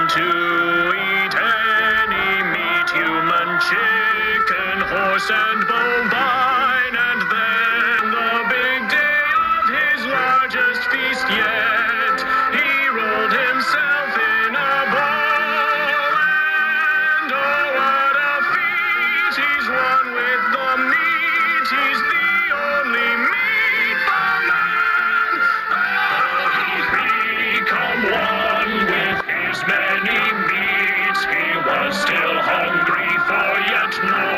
to eat any meat, human, chicken, horse, and bovine. And then the big day of his largest feast yet, he rolled himself in a ball. And oh, what a feat he's won with the meat. He's the only meatball man. Oh, he's become one with his many meats. He was still hungry for yet more.